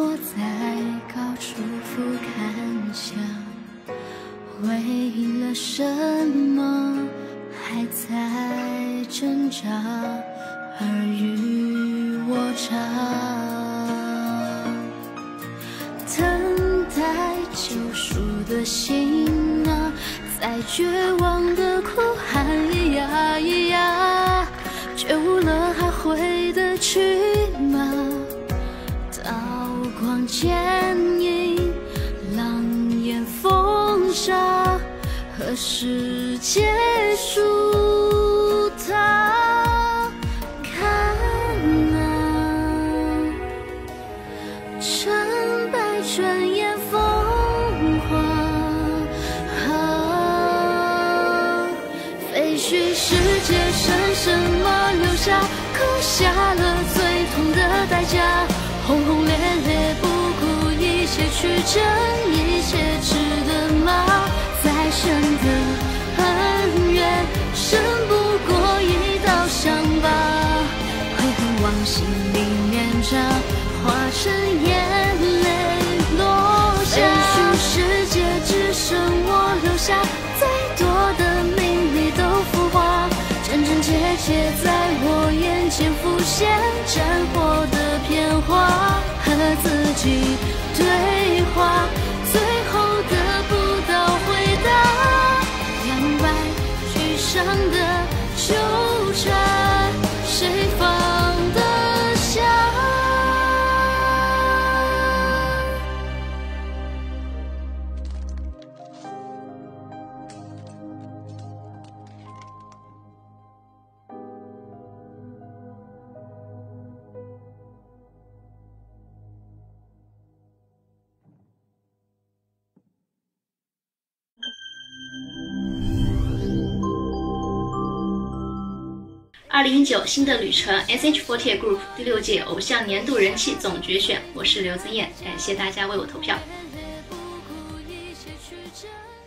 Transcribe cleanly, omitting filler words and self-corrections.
我在高处俯瞰想，为了什么还在挣扎，尔虞我诈，等待救赎的心啊，在绝望的哭喊咿呀咿呀，觉悟了还回得去吗？刀光剑影，狼烟风沙，何时结束它？看啊，成败转眼风华，废墟世界剩什么留下？刻下了最痛的代价，轰轰烈烈不顾一切去争，一切值得吗？再深的恩怨胜不过一道伤疤，悔恨往心里面扎，化成眼泪落下。废墟世界只剩我留下，再多的名利都腐化，真真切切在我眼前浮现，战火的片花，和自己对话，最后得不到回答，两败俱伤的纠缠，谁放得下？ 2019新的旅程 SH48 Group 第6届偶像年度人气总决选，我是刘增艳，感谢大家为我投票。 不顾一切去争